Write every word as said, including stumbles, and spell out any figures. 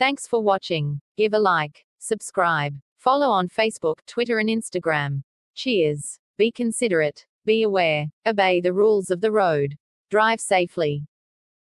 Thanks for watching. Give a like, subscribe, follow on Facebook, Twitter and Instagram. Cheers. Be considerate. Be aware. Obey the rules of the road. Drive safely.